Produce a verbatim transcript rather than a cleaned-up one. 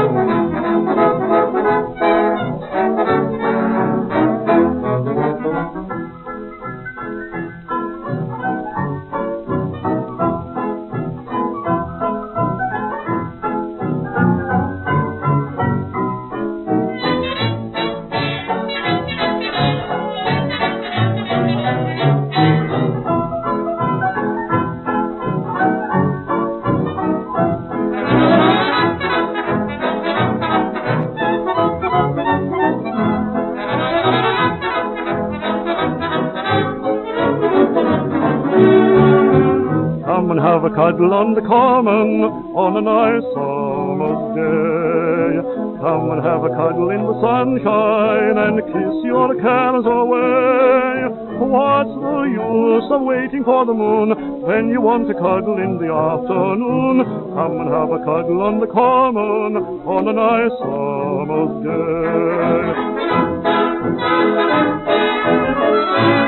Come and have a cuddle on the common on a nice summer's day. Come and have a cuddle in the sunshine and kiss your cares away. What's the use of waiting for the moon when you want to cuddle in the afternoon? Come and have a cuddle on the common on a nice summer's day.